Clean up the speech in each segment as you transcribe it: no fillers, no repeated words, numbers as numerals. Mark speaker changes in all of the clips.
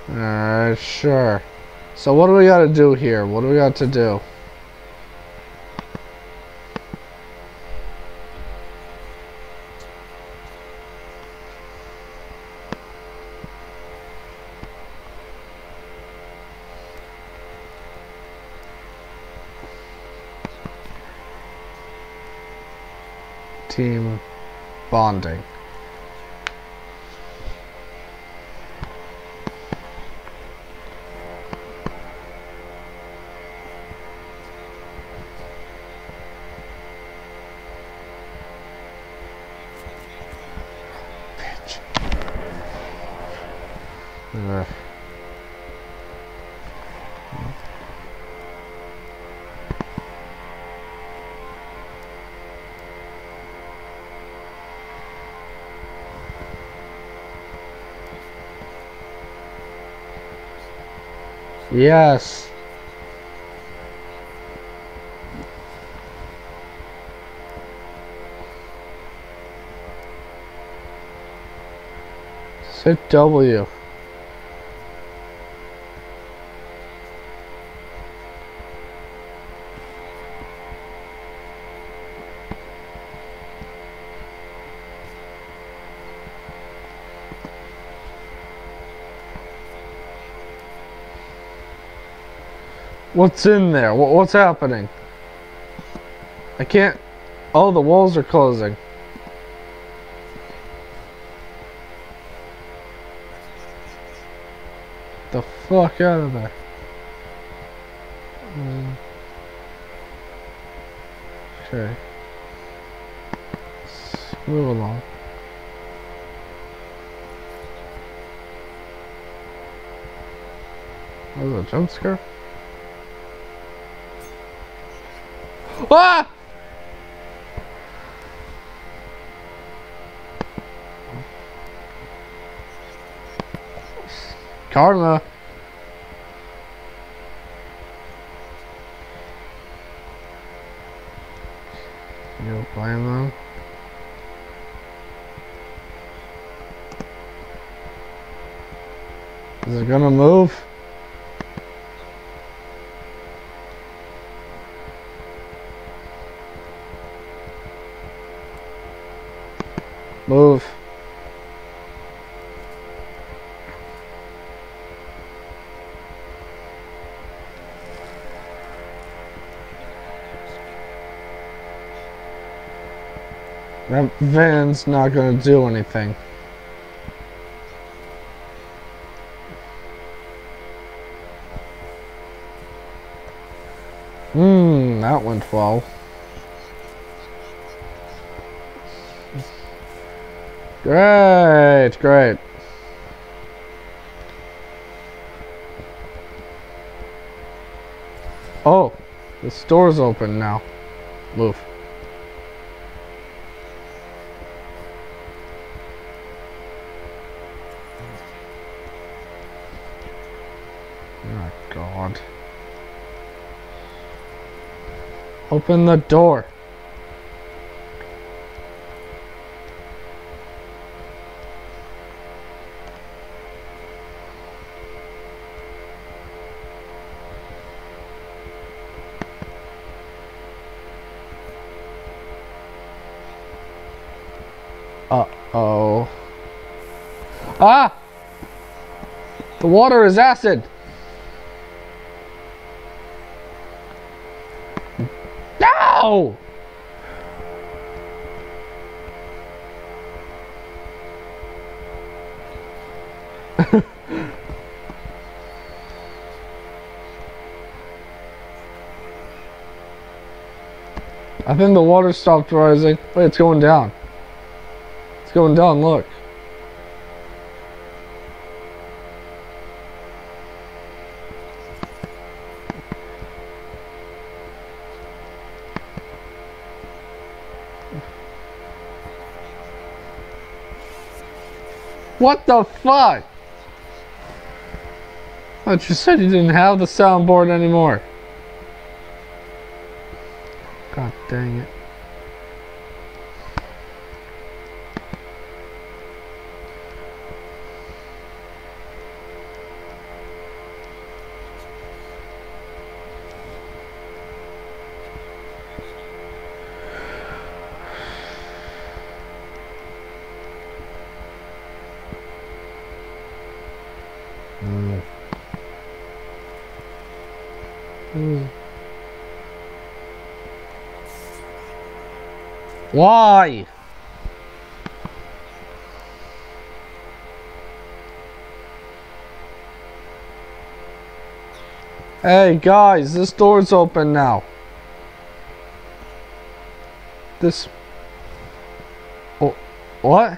Speaker 1: Alright, sure. So what do we gotta do here? What do we got to do? Team bonding. Bitch. Yes. Hit W. What's in there? What's happening? I can't... Oh, the walls are closing. The fuck out of there. Okay. Let's move along. That was a jump scare? Ah! Karma. You blame them. Is it gonna move? Move. That van's not gonna do anything. That went well. Great, great. Oh, the store's open now. Move. Oh, God. Open the door. Uh-oh. Ah! The water is acid! No! I think the water stopped rising. Wait, it's going down. It's going down, look. What the fuck? I thought you said you didn't have the soundboard anymore. God dang it. Mm. Mm. Why? Hey guys, this door's open now. This... Oh, what?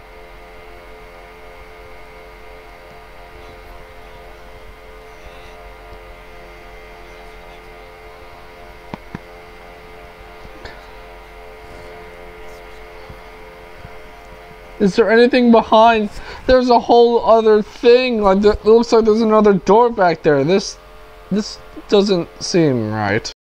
Speaker 1: Is there anything behind? There's a whole other thing. Like it looks like there's another door back there. This doesn't seem right.